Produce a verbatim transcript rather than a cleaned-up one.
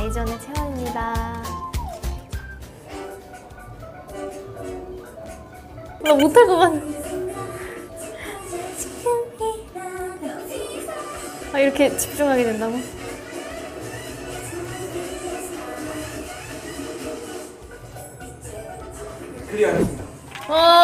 아이즈원의 채원입니다. 나 못할 것 같아. 아, 이렇게 집중하게 된다고? 클리어했습니다. 와.